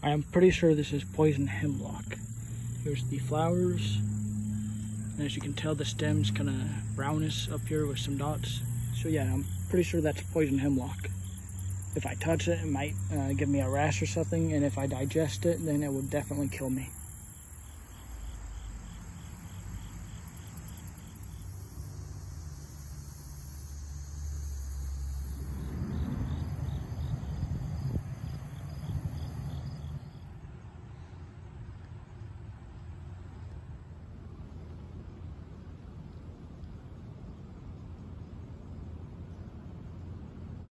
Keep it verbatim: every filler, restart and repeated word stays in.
I am pretty sure this is poison hemlock. Here's the flowers. And as you can tell, the stem's kind of brownish up here with some dots. So yeah, I'm pretty sure that's poison hemlock. If I touch it, it might uh, give me a rash or something. And if I digest it, then it would definitely kill me.